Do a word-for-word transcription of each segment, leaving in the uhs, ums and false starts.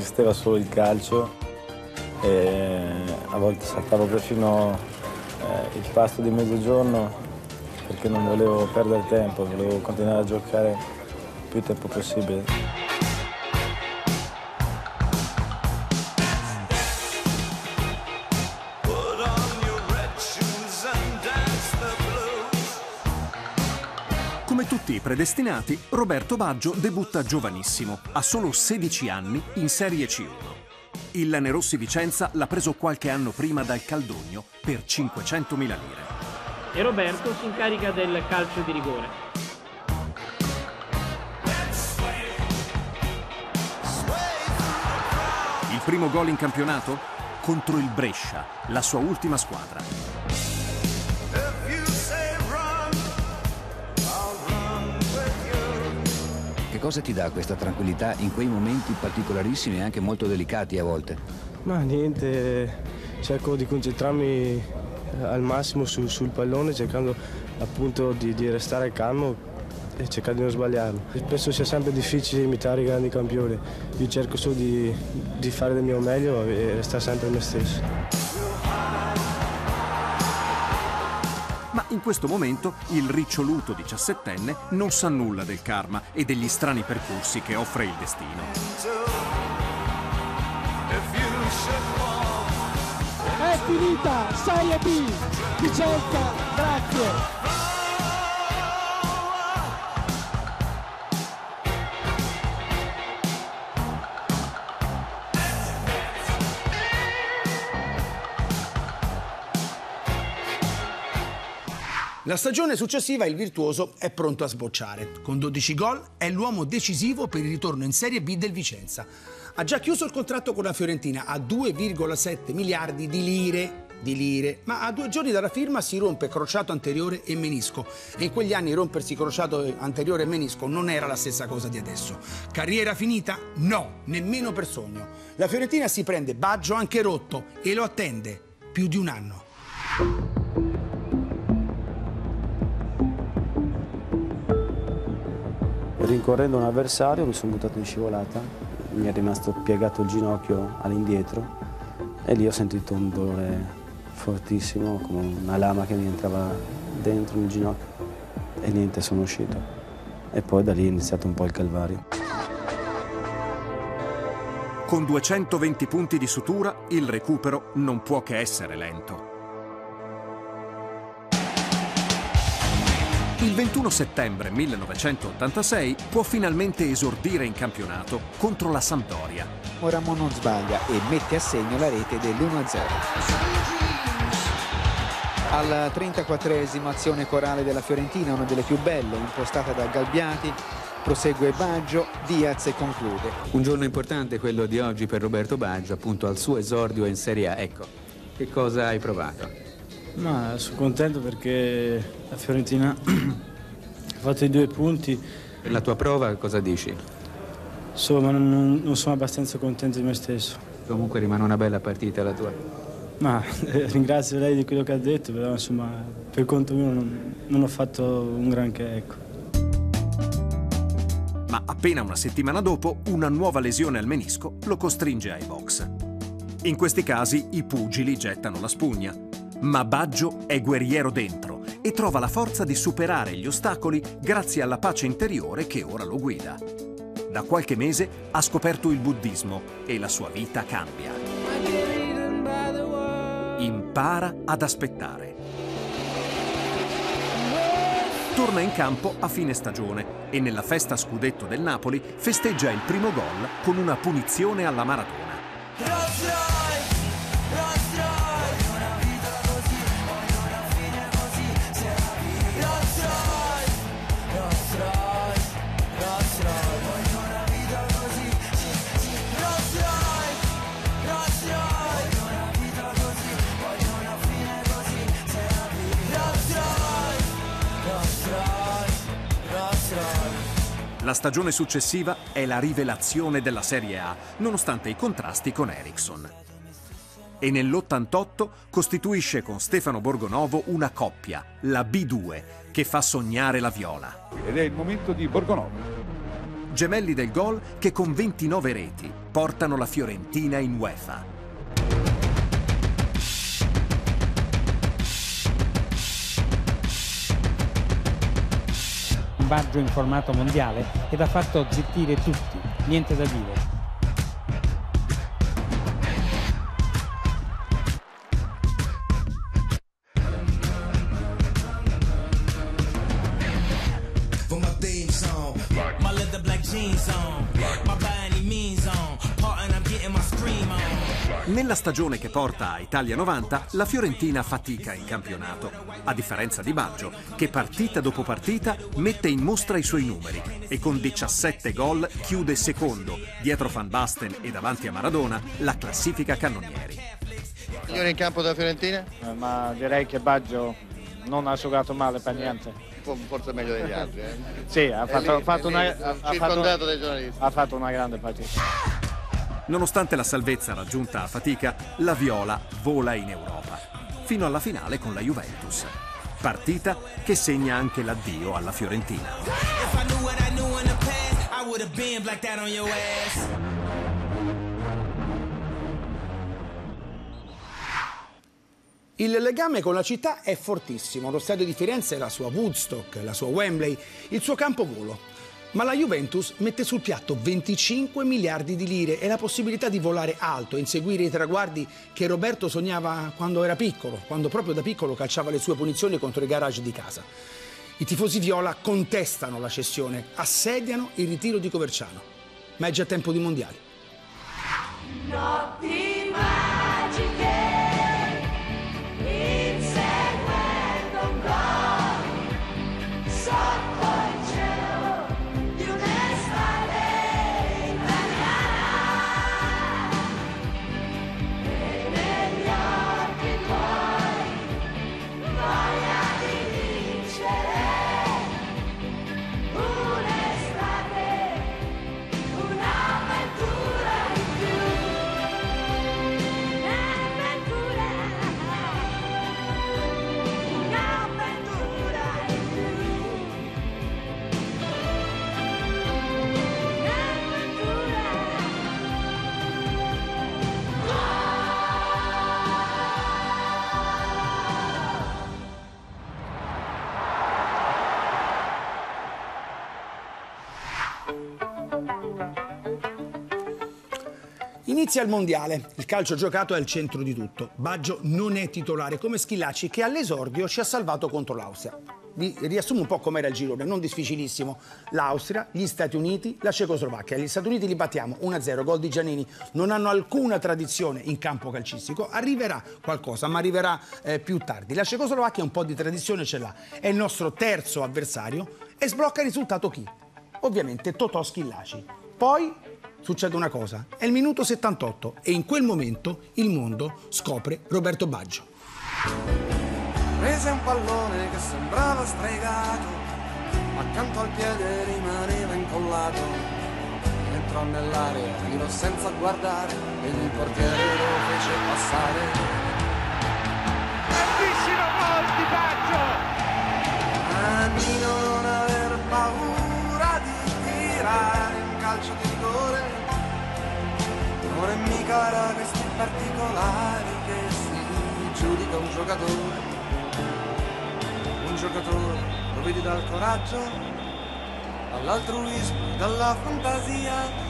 esisteva solo il calcio e a volte saltavo perfino eh, il pasto di mezzogiorno perché non volevo perdere tempo, volevo continuare a giocare il più tempo possibile. Come tutti i predestinati, Roberto Baggio debutta giovanissimo, a solo sedici anni, in Serie C uno. Il Lanerossi Vicenza l'ha preso qualche anno prima dal Caldogno per cinquecentomila lire. E Roberto si incarica del calcio di rigore. Il primo gol in campionato? Contro il Brescia, la sua ultima squadra. Che cosa ti dà questa tranquillità in quei momenti particolarissimi e anche molto delicati a volte? Ma niente, cerco di concentrarmi al massimo su, sul pallone, cercando appunto di, di restare calmo e cercare di non sbagliarlo. Penso sia sempre difficile imitare i grandi campioni, io cerco solo di, di fare del mio meglio e restare sempre me stesso. Ma in questo momento il riccioluto diciassettenne non sa nulla del karma e degli strani percorsi che offre il destino. È finita, Serie B, Vicenza, grazie. La stagione successiva il virtuoso è pronto a sbocciare. Con dodici gol è l'uomo decisivo per il ritorno in Serie B del Vicenza. Ha già chiuso il contratto con la Fiorentina a due virgola sette miliardi di lire, di lire, ma a due giorni dalla firma si rompe crociato anteriore e menisco. E in quegli anni rompersi crociato anteriore e menisco non era la stessa cosa di adesso. Carriera finita? No, nemmeno per sogno. La Fiorentina si prende Baggio anche rotto e lo attende più di un anno. Rincorrendo un avversario mi sono buttato in scivolata, mi è rimasto piegato il ginocchio all'indietro e lì ho sentito un dolore fortissimo, come una lama che mi entrava dentro nel ginocchio e niente, sono uscito. E poi da lì è iniziato un po' il calvario. Con duecentoventi punti di sutura, il recupero non può che essere lento. Il ventuno settembre millenovecentottantasei può finalmente esordire in campionato contro la Sampdoria. Oramo non sbaglia e mette a segno la rete dell'uno a zero. Alla trentaquattresima azione corale della Fiorentina, una delle più belle, impostata da Galbiati, prosegue Baggio, Diaz e conclude. Un giorno importante quello di oggi per Roberto Baggio, appunto al suo esordio in Serie A. Ecco, che cosa hai provato? Ma sono contento perché la Fiorentina ha fatto i due punti. Per la tua prova cosa dici? Insomma, non, non sono abbastanza contento di me stesso. Comunque rimane una bella partita la tua. Ma eh, ringrazio lei di quello che ha detto, però insomma, per conto mio non, non ho fatto un granché, ecco. Ma appena una settimana dopo, una nuova lesione al menisco lo costringe ai box. In questi casi i pugili gettano la spugna. Ma Baggio è guerriero dentro e trova la forza di superare gli ostacoli grazie alla pace interiore che ora lo guida. Da qualche mese ha scoperto il buddismo e la sua vita cambia. Impara ad aspettare. Torna in campo a fine stagione e nella festa scudetto del Napoli festeggia il primo gol con una punizione alla Maradona. La stagione successiva è la rivelazione della Serie A, nonostante i contrasti con Eriksson. E nell'ottantotto costituisce con Stefano Borgonovo una coppia, la B due, che fa sognare la Viola. Ed è il momento di Borgonovo. gemelli del gol che con ventinove reti portano la Fiorentina in UEFA. Un Baggio in formato mondiale ed ha fatto zittire tutti, niente da dire. Nella stagione che porta a Italia novanta, la Fiorentina fatica in campionato, a differenza di Baggio, che partita dopo partita mette in mostra i suoi numeri e con diciassette gol chiude secondo, dietro Van Basten e davanti a Maradona, la classifica cannonieri. Migliore in campo della Fiorentina? Eh, ma direi che Baggio non ha giocato male per niente. Forse meglio degli altri. Eh? Sì, ha fatto, lì, fatto una, lì, ha, circondato fatto, dai giornalisti. Ha fatto una grande partita. Nonostante la salvezza raggiunta a fatica, la Viola vola in Europa, fino alla finale con la Juventus. Partita che segna anche l'addio alla Fiorentina. Il legame con la città è fortissimo. Lo stadio di Firenze è la sua Woodstock, la sua Wembley, il suo campovolo. Ma la Juventus mette sul piatto venticinque miliardi di lire e la possibilità di volare alto e inseguire i traguardi che Roberto sognava quando era piccolo, quando proprio da piccolo calciava le sue punizioni contro i garage di casa. I tifosi viola contestano la cessione, assediano il ritiro di Coverciano. Ma è già tempo di mondiali. Notti magiche, inseguendo un gol, sotto il cielo di un'estate italiana, e negli occhi tuoi voglia di vincere, un'estate, un'avventura in più, un'avventura, un'avventura in più, Inizia il mondiale, il calcio giocato è al centro di tutto. Baggio non è titolare come Schillaci che all'esordio ci ha salvato contro l'Austria. Vi riassumo un po' com'era il girone, non difficilissimo. L'Austria, gli Stati Uniti, la Cecoslovacchia. Gli Stati Uniti li battiamo uno a zero, gol di Giannini. Non hanno alcuna tradizione in campo calcistico. Arriverà qualcosa, ma arriverà eh, più tardi. La Cecoslovacchia un po' di tradizione ce l'ha. È il nostro terzo avversario e sblocca il risultato chi? Ovviamente Totò Schillaci. Poi succede una cosa, è il minuto settantotto e in quel momento il mondo scopre Roberto Baggio. Prese un pallone che sembrava stregato, accanto al piede rimaneva incollato, entrò nell'area, tirò senza guardare e il portiere lo fece passare. Grandissimo gol di Baggio! Annino non aver paura di tirare un calcio di rigore, non è mica da questi particolari che si giudica un giocatore. Un giocatore lo vedi dal coraggio, dall'altruismo, dalla fantasia.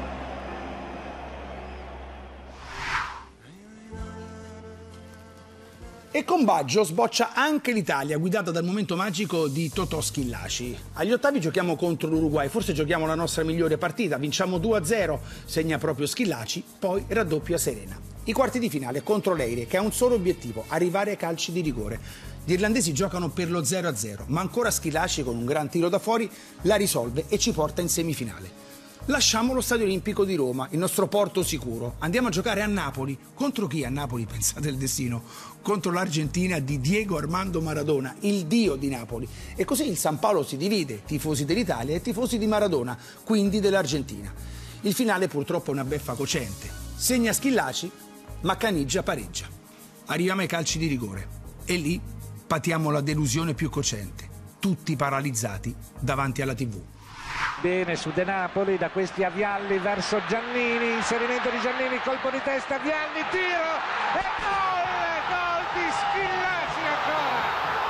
E con Baggio sboccia anche l'Italia, guidata dal momento magico di Totò Schillaci. Agli ottavi giochiamo contro l'Uruguay, forse giochiamo la nostra migliore partita, vinciamo due a zero, segna proprio Schillaci, poi raddoppia Serena. I quarti di finale contro l'Eire, che ha un solo obiettivo, arrivare ai calci di rigore. Gli irlandesi giocano per lo zero a zero, ma ancora Schillaci con un gran tiro da fuori la risolve e ci porta in semifinale. Lasciamo lo Stadio Olimpico di Roma, il nostro porto sicuro. Andiamo a giocare a Napoli. Contro chi a Napoli? Pensate il destino. Contro l'Argentina di Diego Armando Maradona, il dio di Napoli. E così il San Paolo si divide, tifosi dell'Italia e tifosi di Maradona, quindi dell'Argentina. Il finale purtroppo è una beffa cocente. Segna Schillaci, ma Caniggia pareggia. Arriviamo ai calci di rigore. E lì patiamo la delusione più cocente. Tutti paralizzati davanti alla tivù. Bene su De Napoli, da questi a Vialli verso Giannini, inserimento di Giannini, colpo di testa, Vialli, tiro e gol, gol di Schillaci ancora.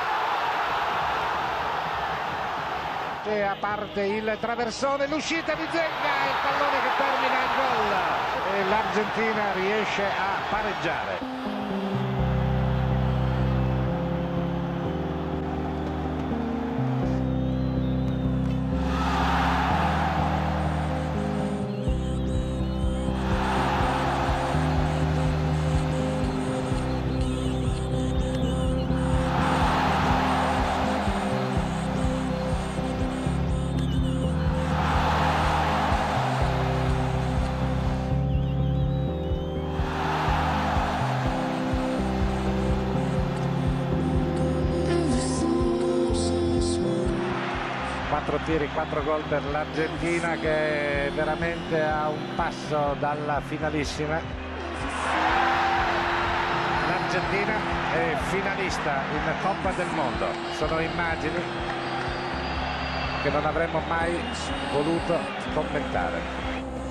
E a parte il traversone, l'uscita di Zenga, il pallone che termina il gol e l'Argentina riesce a pareggiare. Quattro tiri, quattro gol per l'Argentina che è veramente a un passo dalla finalissima. L'Argentina è finalista in Coppa del Mondo. Sono immagini che non avremmo mai voluto commentare.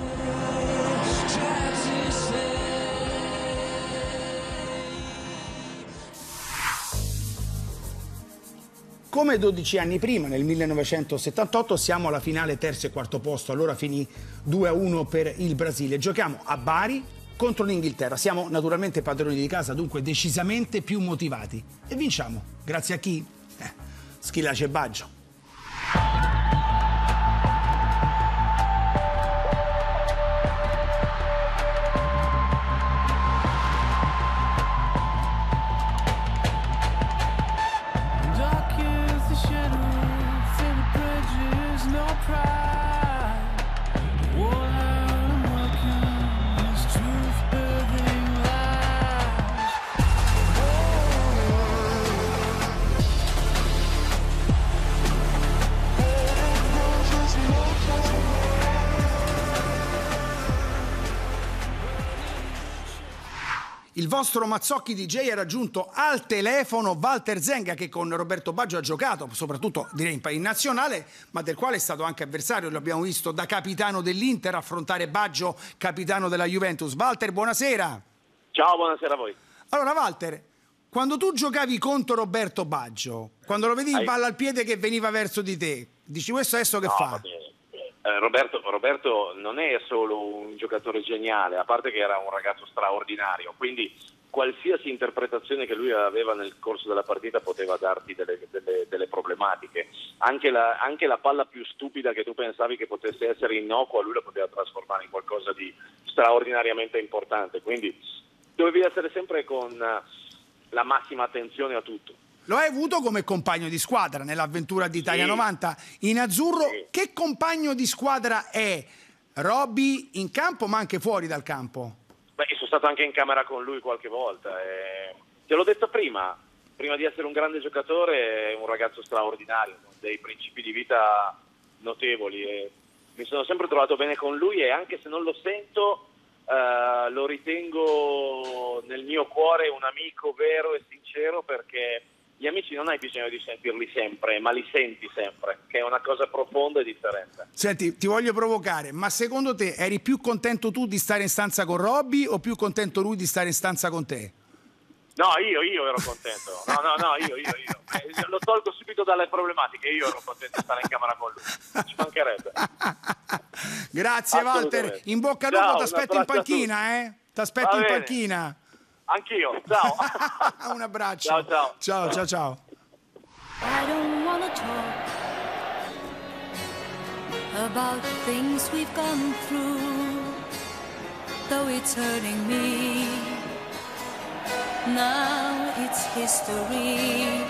Come dodici anni prima, nel millenovecentosettantotto, siamo alla finale terzo e quarto posto, allora finì due a uno per il Brasile. Giochiamo a Bari contro l'Inghilterra, siamo naturalmente padroni di casa, dunque decisamente più motivati. E vinciamo, grazie a chi? Eh, Schillaci e Baggio. Il vostro Mazzocchi D J ha raggiunto al telefono Walter Zenga, che con Roberto Baggio ha giocato, soprattutto direi in nazionale, ma del quale è stato anche avversario. Lo abbiamo visto da capitano dell'Inter affrontare Baggio, capitano della Juventus. Walter, buonasera. Ciao, buonasera a voi. Allora, Walter, quando tu giocavi contro Roberto Baggio, quando lo vedi in palla al piede che veniva verso di te, dici questo adesso che no, fa? Eh, Roberto, Roberto non è solo un giocatore geniale, a parte che era un ragazzo straordinario, quindi qualsiasi interpretazione che lui aveva nel corso della partita poteva darti delle, delle, delle problematiche. Anche la, anche la palla più stupida che tu pensavi che potesse essere innocua, lui la poteva trasformare in qualcosa di straordinariamente importante, quindi dovevi essere sempre con la massima attenzione a tutto. Lo hai avuto come compagno di squadra nell'avventura di Italia sì. novanta in azzurro. Sì. Che compagno di squadra è Robby in campo ma anche fuori dal campo? Beh, sono stato anche in camera con lui qualche volta. E... te l'ho detto prima, prima di essere un grande giocatore è un ragazzo straordinario, con dei principi di vita notevoli. E mi sono sempre trovato bene con lui e anche se non lo sento uh, lo ritengo nel mio cuore un amico vero e sincero, perché gli amici non hai bisogno di sentirli sempre, ma li senti sempre, che è una cosa profonda e differente. Senti, ti voglio provocare, ma secondo te eri più contento tu di stare in stanza con Robby o più contento lui di stare in stanza con te? No, io, io ero contento. No, no, no, io, io, io. Eh, lo tolgo subito dalle problematiche, io ero contento di stare in camera con lui. Ci mancherebbe. Grazie Walter, in bocca al lupo, ti aspetto in panchina, eh? Ti aspetto in panchina. Anch'io, ciao. Un abbraccio. Ciao, ciao. Ciao, ciao, ciao. I don't wanna talk about things we've gone through, though it's hurting me. Now it's history.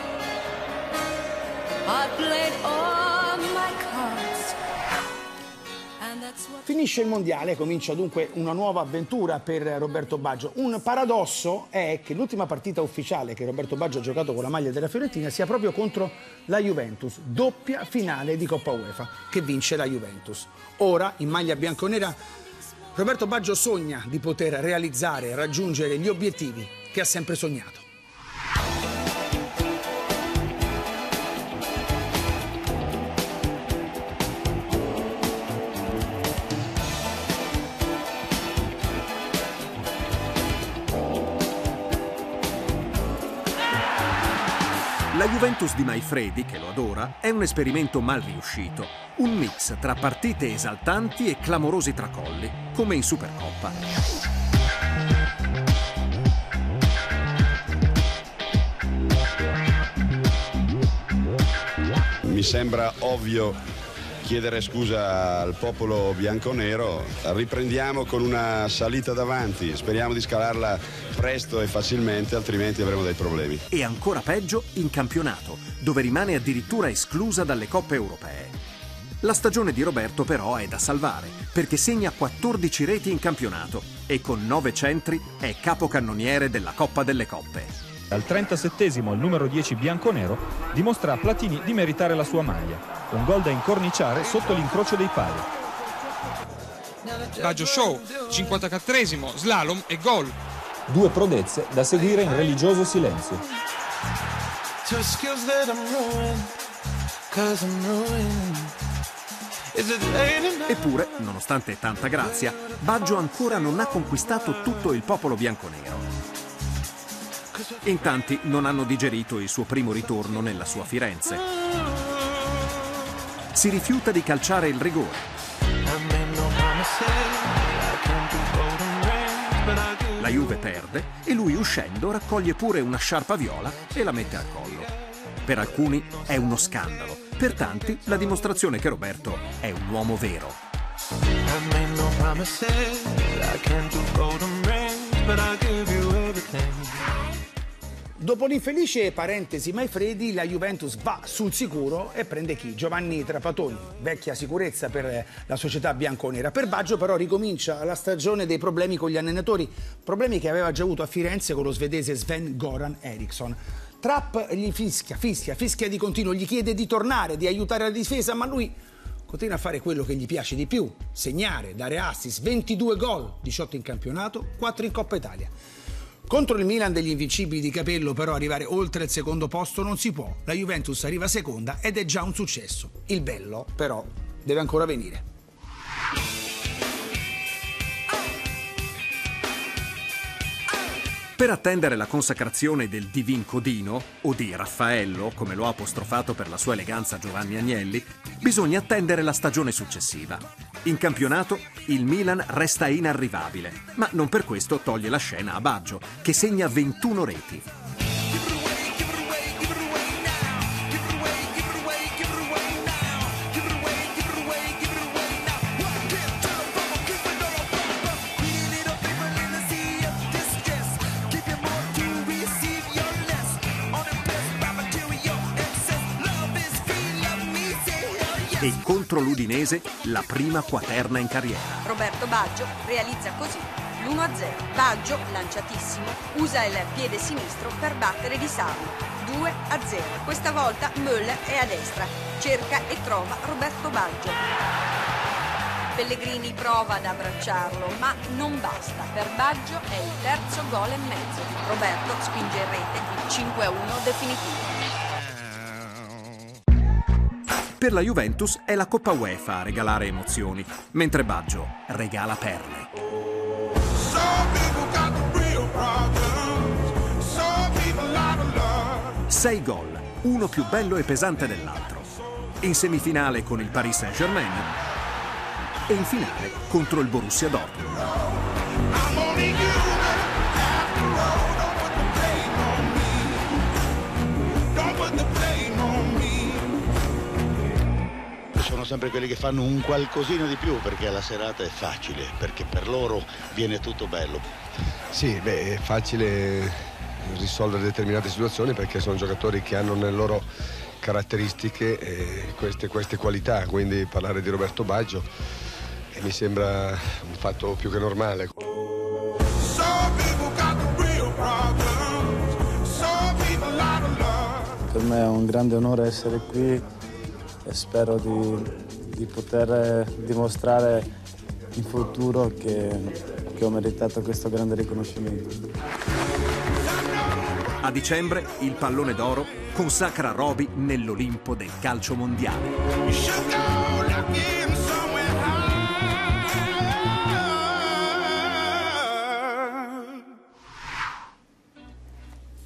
I played all my cards. Finisce il mondiale, comincia dunque una nuova avventura per Roberto Baggio. Un paradosso è che l'ultima partita ufficiale che Roberto Baggio ha giocato con la maglia della Fiorentina sia proprio contro la Juventus, doppia finale di Coppa UEFA che vince la Juventus. Ora, in maglia bianconera, Roberto Baggio sogna di poter realizzare e raggiungere gli obiettivi che ha sempre sognato. La Juventus di Maifredi, che lo adora, è un esperimento mal riuscito. Un mix tra partite esaltanti e clamorosi tracolli, come in Supercoppa. Mi sembra ovvio chiedere scusa al popolo bianconero. Riprendiamo con una salita davanti, speriamo di scalarla presto e facilmente, altrimenti avremo dei problemi. E ancora peggio in campionato, dove rimane addirittura esclusa dalle coppe europee. La stagione di Roberto però è da salvare, perché segna quattordici reti in campionato e con nove centri è capocannoniere della Coppa delle Coppe. Al trentasettesimo il numero dieci bianconero dimostra a Platini di meritare la sua maglia. Un gol da incorniciare sotto l'incrocio dei pali. Baggio show, cinquantaquattresimo, slalom e gol. Due prodezze da seguire in religioso silenzio. Eppure, nonostante tanta grazia, Baggio ancora non ha conquistato tutto il popolo bianconero. In tanti non hanno digerito il suo primo ritorno nella sua Firenze. Si rifiuta di calciare il rigore. La Juve perde e lui, uscendo, raccoglie pure una sciarpa viola e la mette al collo. Per alcuni è uno scandalo, per tanti la dimostrazione che Roberto è un uomo vero. Dopo l'infelice parentesi Maifredi, la Juventus va sul sicuro e prende chi? Giovanni Trapattoni, vecchia sicurezza per la società bianconera. Per Baggio però ricomincia la stagione dei problemi con gli allenatori, problemi che aveva già avuto a Firenze con lo svedese Sven-Goran Eriksson. Trapp gli fischia, fischia, fischia di continuo, gli chiede di tornare, di aiutare la difesa, ma lui continua a fare quello che gli piace di più, segnare, dare assist, ventidue gol, diciotto in campionato, quattro in Coppa Italia. Contro il Milan degli invincibili di Capello però arrivare oltre il secondo posto non si può. La Juventus arriva seconda ed è già un successo. Il bello però deve ancora venire. Per attendere la consacrazione del Divin Codino, o di Raffaello, come lo ha apostrofato per la sua eleganza Giovanni Agnelli, bisogna attendere la stagione successiva. In campionato il Milan resta inarrivabile, ma non per questo toglie la scena a Baggio, che segna ventuno reti. E contro l'Udinese la prima quaterna in carriera. Roberto Baggio realizza così l'uno a zero. Baggio, lanciatissimo, usa il piede sinistro per battere Di Sarno. due a zero. Questa volta Müller è a destra, cerca e trova Roberto Baggio. Pellegrini prova ad abbracciarlo, ma non basta. Per Baggio è il terzo gol e mezzo. Roberto spinge in rete il cinque a uno definitivo. Per la Juventus è la Coppa UEFA a regalare emozioni, mentre Baggio regala perle. Sei gol, uno più bello e pesante dell'altro. In semifinale con il Paris Saint-Germain e in finale contro il Borussia Dortmund. Sono sempre quelli che fanno un qualcosina di più, perché la serata è facile, perché per loro viene tutto bello. Sì, beh, è facile risolvere determinate situazioni perché sono giocatori che hanno nelle loro caratteristiche eh, queste, queste qualità, quindi parlare di Roberto Baggio eh, mi sembra un fatto più che normale. Per me è un grande onore essere qui e spero di, di poter dimostrare in futuro che, che ho meritato questo grande riconoscimento. A dicembre il Pallone d'Oro consacra Roby nell'Olimpo del calcio mondiale.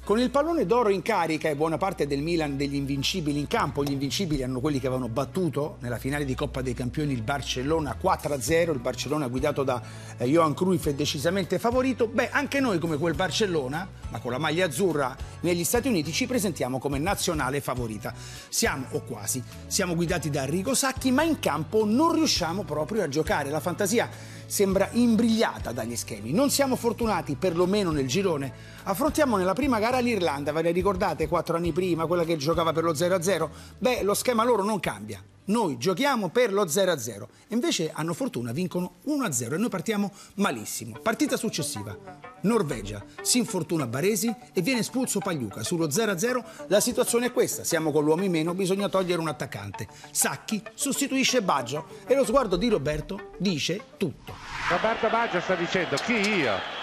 Con il pallone d'oro in carica e buona parte del Milan degli invincibili in campo, gli invincibili erano quelli che avevano battuto nella finale di Coppa dei Campioni il Barcellona quattro a zero, il Barcellona guidato da eh, Johan Cruyff è decisamente favorito. Beh, anche noi come quel Barcellona, ma con la maglia azzurra negli Stati Uniti, ci presentiamo come nazionale favorita. Siamo, o quasi, siamo guidati da Arrigo Sacchi, ma in campo non riusciamo proprio a giocare. La fantasia sembra imbrigliata dagli schemi. Non siamo fortunati, perlomeno nel girone. Affrontiamo nella prima gara l'Irlanda, ve ne ricordate quattro anni prima, quella che giocava per lo zero a zero? Beh, lo schema loro non cambia. Noi giochiamo per lo zero a zero. Invece hanno fortuna, vincono uno a zero e noi partiamo malissimo. Partita successiva. Norvegia, si infortuna Baresi e viene espulso Pagliuca. Sullo zero a zero la situazione è questa. Siamo con l'uomo in meno, bisogna togliere un attaccante. Sacchi sostituisce Baggio e lo sguardo di Roberto dice tutto. Roberto Baggio sta dicendo: chi io?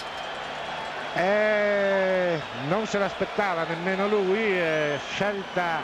Eh, non se l'aspettava nemmeno lui, eh, scelta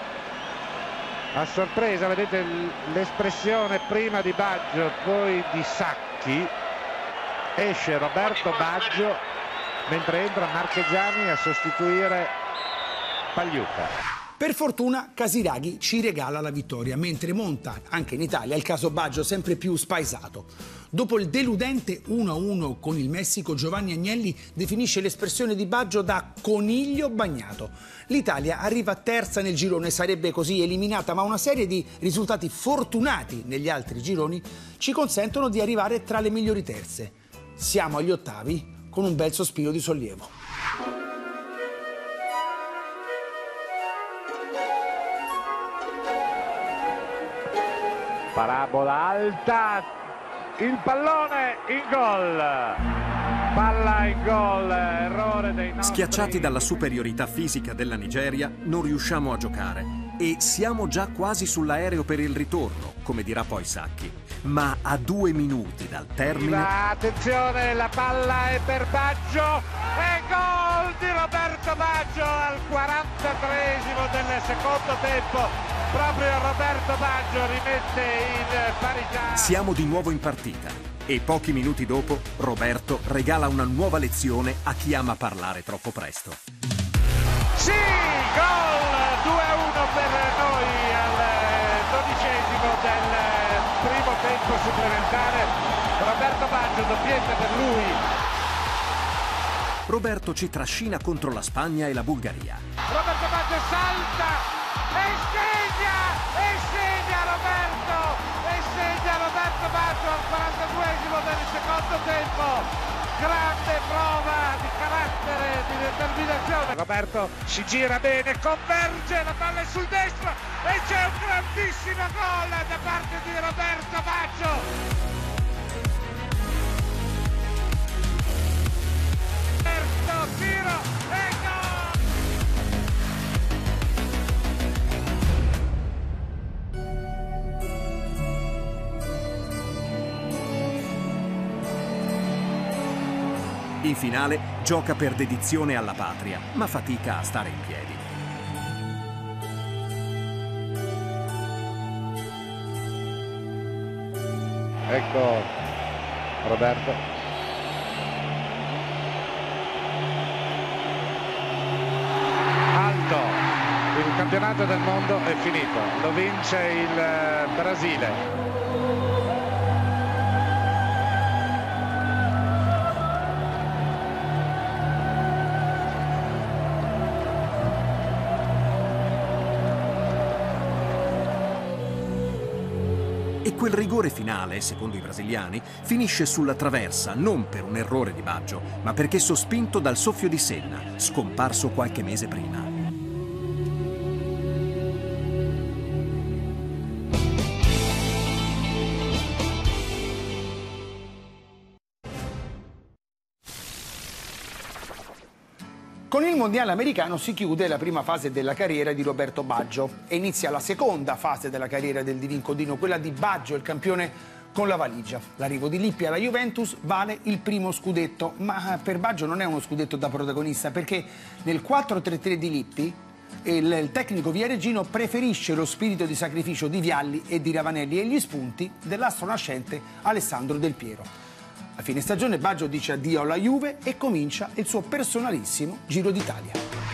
a sorpresa, vedete l'espressione prima di Baggio, poi di Sacchi. Esce Roberto Baggio mentre entra Marchegiani a sostituire Pagliuca. Per fortuna Casiraghi ci regala la vittoria, mentre monta anche in Italia il caso Baggio sempre più spaesato. Dopo il deludente uno a uno con il Messico, Giovanni Agnelli definisce l'espressione di Baggio da coniglio bagnato. L'Italia arriva terza nel girone, sarebbe così eliminata, ma una serie di risultati fortunati negli altri gironi ci consentono di arrivare tra le migliori terze. Siamo agli ottavi con un bel sospiro di sollievo. Parabola alta, il pallone in gol, palla in gol, errore dei nostri... Schiacciati dalla superiorità fisica della Nigeria, non riusciamo a giocare e siamo già quasi sull'aereo per il ritorno, come dirà poi Sacchi. Ma a due minuti dal termine... Attenzione, la palla è per Baggio e gol di Roberto Baggio al quarantatreesimo del secondo tempo. Proprio Roberto Baggio rimette in parità. Siamo di nuovo in partita e pochi minuti dopo Roberto regala una nuova lezione a chi ama parlare troppo presto. Sì, gol due a uno per noi al dodicesimo del primo tempo supplementare. Roberto Baggio, doppietta per lui. Roberto ci trascina contro la Spagna e la Bulgaria. Roberto Baggio salta e segna, e segna Roberto, e segna Roberto Baggio al quarantaduesimo del secondo tempo. Grande prova di carattere, di determinazione. Roberto si gira bene, converge, la palla è sul destro e c'è un grandissimo gol da parte di Roberto Baggio. Roberto, tiro e gol! In finale gioca per dedizione alla patria, ma fatica a stare in piedi. Ecco Roberto. Alto, il campionato del mondo è finito, lo vince il Brasile. E quel rigore finale, secondo i brasiliani, finisce sulla traversa non per un errore di Baggio, ma perché sospinto dal soffio di Senna, scomparso qualche mese prima. Con il mondiale americano si chiude la prima fase della carriera di Roberto Baggio e inizia la seconda fase della carriera del Divin Codino, quella di Baggio, il campione con la valigia. L'arrivo di Lippi alla Juventus vale il primo scudetto, ma per Baggio non è uno scudetto da protagonista, perché nel quattro tre tre di Lippi il, il tecnico viareggino preferisce lo spirito di sacrificio di Vialli e di Ravanelli e gli spunti dell'astro nascente Alessandro Del Piero. A fine stagione Baggio dice addio alla Juve e comincia il suo personalissimo Giro d'Italia.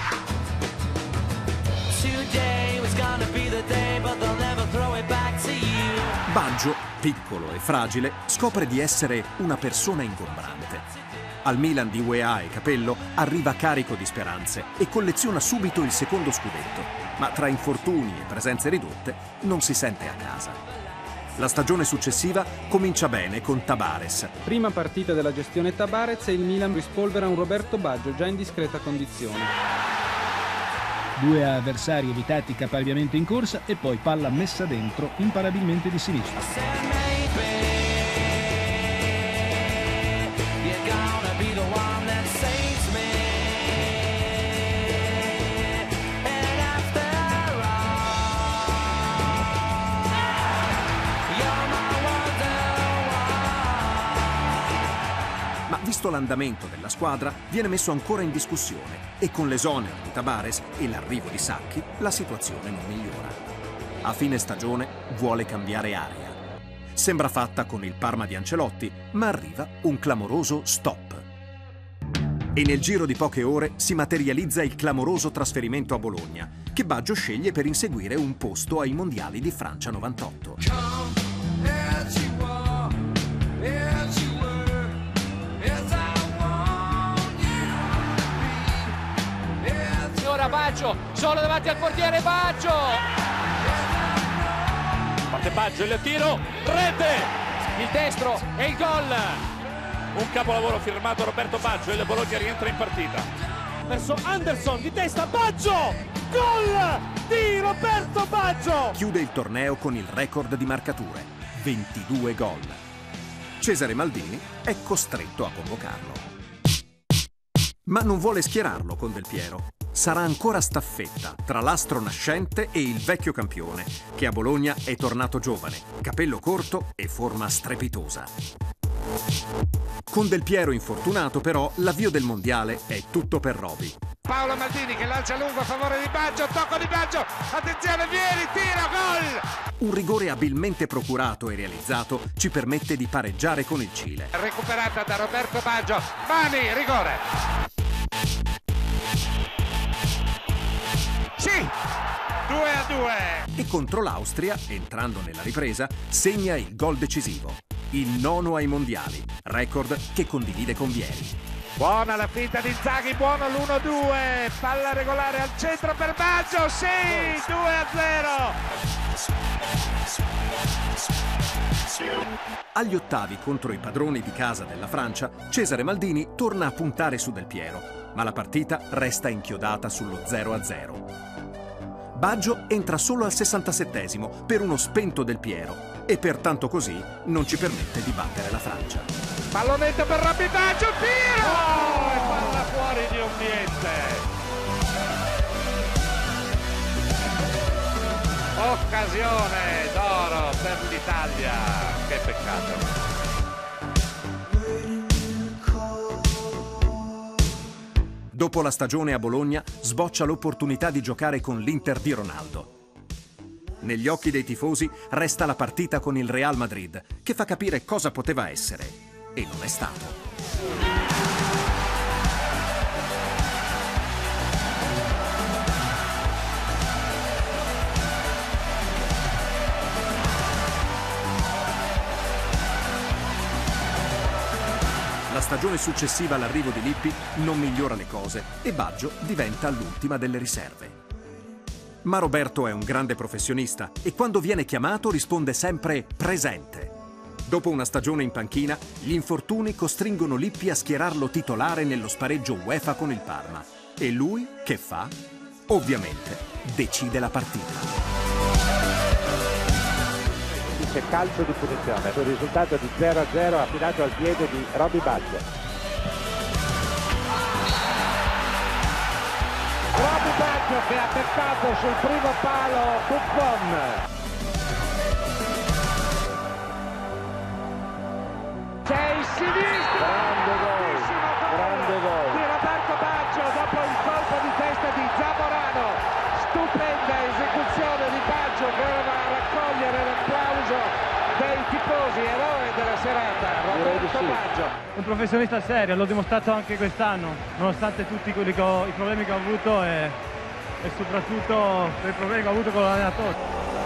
Baggio, piccolo e fragile, scopre di essere una persona ingombrante. Al Milan di U E A e Capello arriva carico di speranze e colleziona subito il secondo scudetto, ma tra infortuni e presenze ridotte non si sente a casa. La stagione successiva comincia bene con Tabares. Prima partita della gestione Tabares e il Milan rispolvera un Roberto Baggio già in discreta condizione. Due avversari evitati caparbiamente in corsa e poi palla messa dentro imparabilmente di sinistra. Visto l'andamento della squadra, viene messo ancora in discussione e con l'esonero di Tabares e l'arrivo di Sacchi la situazione non migliora. A fine stagione vuole cambiare aria. Sembra fatta con il Parma di Ancelotti, ma arriva un clamoroso stop. E nel giro di poche ore si materializza il clamoroso trasferimento a Bologna, che Baggio sceglie per inseguire un posto ai mondiali di Francia novantotto. Baggio, solo davanti al portiere Baggio. Parte Baggio, il tiro, rete, il destro e il gol. Un capolavoro firmato Roberto Baggio e il Bologna rientra in partita. Verso Anderson, di testa Baggio, gol di Roberto Baggio. Chiude il torneo con il record di marcature, ventidue gol. Cesare Maldini è costretto a convocarlo. Ma non vuole schierarlo con Del Piero. Sarà ancora staffetta tra l'astro nascente e il vecchio campione, che a Bologna è tornato giovane, capello corto e forma strepitosa. Con Del Piero infortunato, però, l'avvio del mondiale è tutto per Roby. Paolo Maldini che lancia lungo a favore di Baggio, tocco di Baggio, attenzione, vieni, tiro, gol! Un rigore abilmente procurato e realizzato ci permette di pareggiare con il Cile. Recuperata da Roberto Baggio, Mani, rigore! Sì, due a due. E contro l'Austria, entrando nella ripresa, segna il gol decisivo. Il nono ai mondiali, record che condivide con Vieri. Buona la finta di Inzaghi, buono l'uno due, palla regolare al centro per Baggio, sì, due a zero. Agli ottavi contro i padroni di casa della Francia, Cesare Maldini torna a puntare su Del Piero, ma la partita resta inchiodata sullo zero a zero. Baggio entra solo al sessantasettesimo per uno spento Del Piero e pertanto così non ci permette di battere la Francia. Pallonetto per Roby Baggio, tiro! Oh, e palla fuori di un niente. Occasione d'oro per l'Italia, che peccato. Dopo la stagione a Bologna sboccia l'opportunità di giocare con l'Inter di Ronaldo. Negli occhi dei tifosi resta la partita con il Real Madrid, che fa capire cosa poteva essere, e non è stato. La stagione successiva all'arrivo di Lippi non migliora le cose e Baggio diventa l'ultima delle riserve. Ma Roberto è un grande professionista e quando viene chiamato risponde sempre presente. Dopo una stagione in panchina, gli infortuni costringono Lippi a schierarlo titolare nello spareggio UEFA con il Parma. E lui che fa? Ovviamente decide la partita. C'è calcio di punizione sul risultato di zero a zero affidato al piede di Roby Baggio. Roby Baggio che ha beccato sul primo palo Buffon. C'è il sinistro, grande gol, grande gol di Roberto Baggio dopo il colpo di testa di Zamorano. Stupenda esecuzione di Baggio che va a raccogliere l'applauso dei tifosi, eroe della serata. Direi di Roberto Baggio. Un professionista serio, l'ho dimostrato anche quest'anno, nonostante tutti quelli che ho, i problemi che ho avuto e, e soprattutto per i problemi che ho avuto con l'allenatore.